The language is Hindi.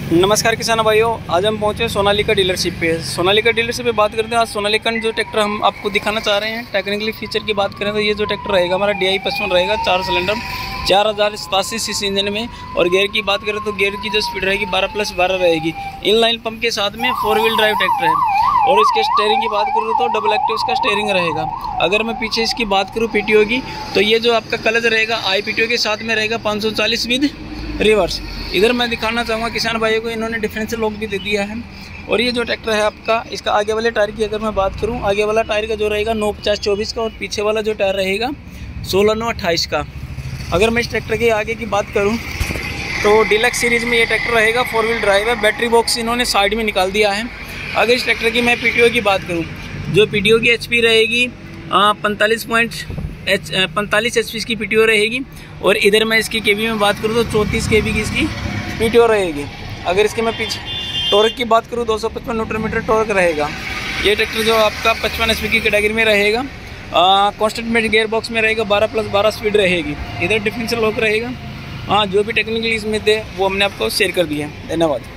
नमस्कार किसान भाइयों, आज हम पहुंचे सोनालिका डीलरशिप पे। सोनालिका डीलरशिप पे बात करते हैं। आज सोनालिका जो ट्रैक्टर हम आपको दिखाना चाह रहे हैं, टेक्निकली फीचर की बात करें तो ये जो ट्रैक्टर रहेगा हमारा DI 55 रहेगा, 4 सिलेंडर 4087 सीसी इंजन में। और गियर की बात करें तो गियर की जो स्पीड रहेगी 12+12 रहेगी। इनलाइन पंप के साथ में 4 व्हील ड्राइव ट्रैक्टर है। और इसके स्टेयरिंग की बात करूँ तो डबल एक्टिव इसका स्टेयरिंग रहेगा। अगर मैं पीछे इसकी बात करूँ PTO की, तो ये जो आपका क्लच रहेगा IPTO के साथ में रहेगा 540 विद रिवर्स। इधर मैं दिखाना चाहूँगा किसान भाइयों को, इन्होंने डिफरेंशियल लॉक भी दे दिया है। और ये जो ट्रैक्टर है आपका, इसका आगे वाले टायर की अगर मैं बात करूँ, आगे वाला टायर का जो रहेगा 950/24 का, और पीछे वाला जो टायर रहेगा 16/9/28 का। अगर मैं इस ट्रैक्टर के आगे की बात करूँ तो डीलक्स सीरीज़ में ये ट्रैक्टर रहेगा, 4 व्हील ड्राइव है। बैटरी बॉक्स इन्होंने साइड में निकाल दिया है। अगर इस ट्रैक्टर की मैं PTO की बात करूँ, जो PTO की HP रहेगी 45 HP की PTO रहेगी। और इधर मैं इसकी KB में बात करूँ तो 34 KB की इसकी PTO रहेगी। अगर इसके मैं पीछे टॉर्क की बात करूँ 255 न्यूटन मीटर टॉर्क रहेगा। ये ट्रैक्टर जो आपका 55 HP की कैटेगरी में रहेगा, कॉन्स्टेंट में गियर बॉक्स में रहेगा, 12+12 स्पीड रहेगी। इधर डिफरेंशियल लॉक रहेगा। जो भी टेक्निकली इसमें थे वो हमने आपको शेयर कर दिया है। धन्यवाद।